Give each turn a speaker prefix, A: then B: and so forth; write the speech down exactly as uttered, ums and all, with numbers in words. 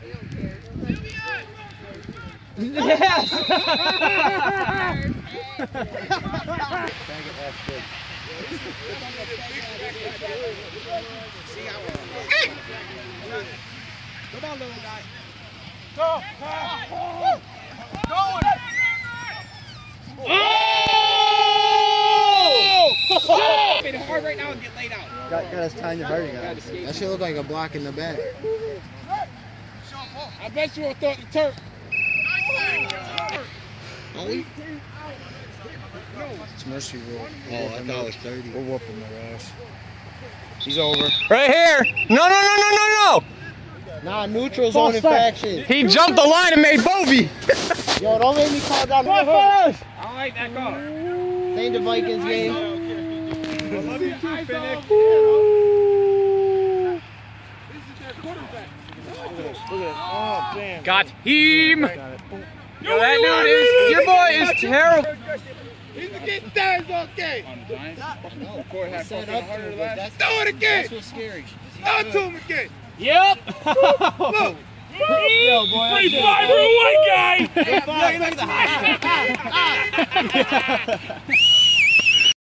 A: Yes!
B: Come on, little guy.
C: Go! Go!
B: Oh! Hit hard right now and get laid out.
D: Got, got us tying the birdie guy. That shit look like a block in the back.
B: I bet you will throw it to turf.
D: Only? It's mercy rule. Oh, I thought it was thirty. We're whooping their ass. He's over.
A: Right here! No, no, no, no, no, no!
D: Nah, neutral's on infraction.
A: He jumped the line and made bogey.
D: Yo, don't make me call down the hook.
B: I don't like that call.
D: Ain't the Vikings game.
C: I love you too, Phoenix.
B: Oh, damn.
A: Got him! Yo, that dude is, your boy is terrible.
C: He's getting down, okay.
B: No, Corey had
D: Set
B: fucking
D: up
B: harder
D: to,
B: last.
D: but that's,
C: Throw it again.
D: that's what's scary.
C: Throw it to him again.
A: Yep!
C: Look.
A: Yo, boy,
C: Free fly for a white guy.
B: Yeah, look at the high.